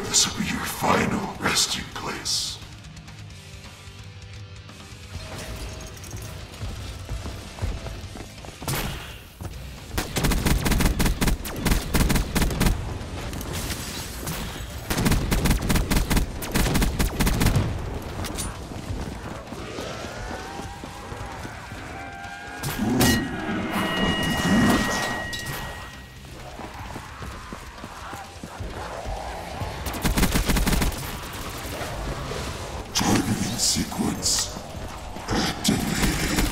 This will be your final resting place. Sequence activated.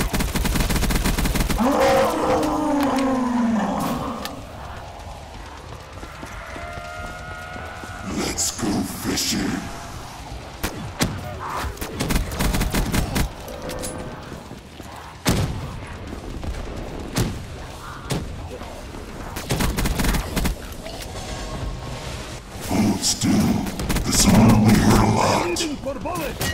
Let's go fishing. Hold still. This will only hurt a lot. Waiting for bullets.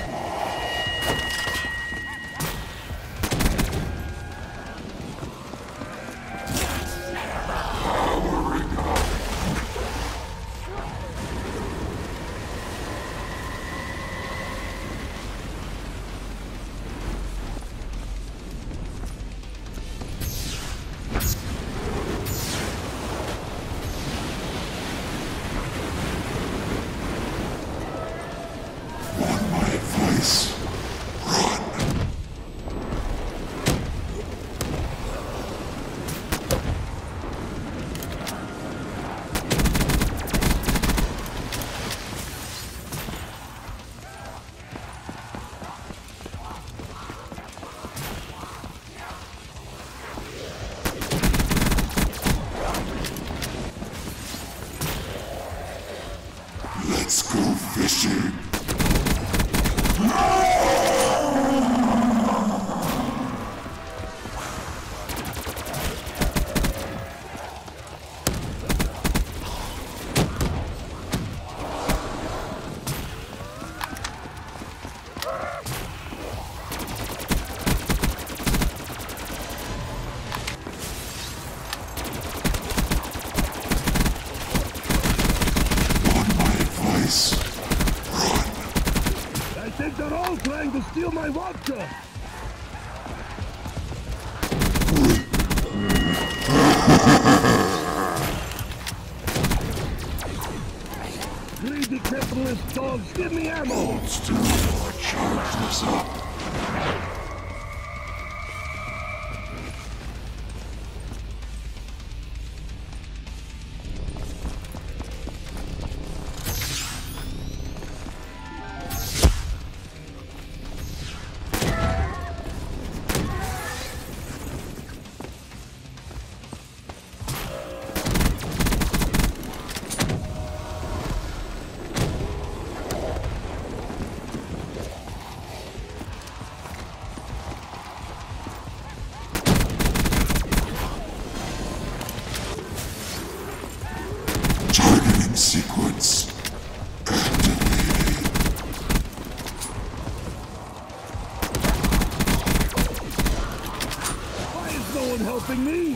Let's go fishing. I think they're all trying to steal my vodka! Greedy capitalist dogs, give me ammo! Hold still while I charge this up. Sequence activated. Why is no one helping me?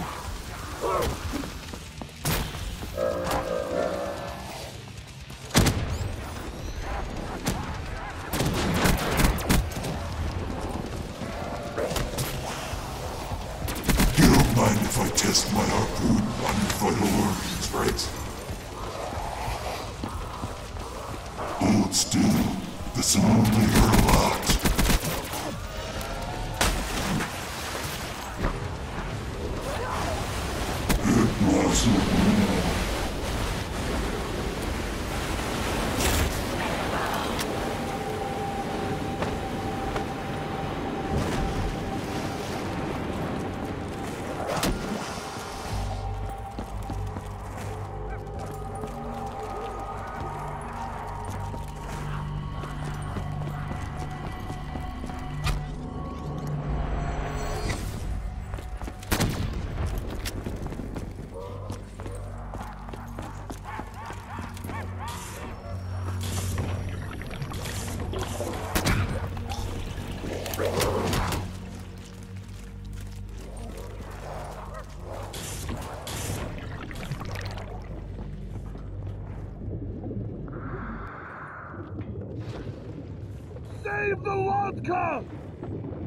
You don't mind if I test my harpoon on your vital organs, right? Hold still. This will only hurt a lot. It wasn't. Save the vodka!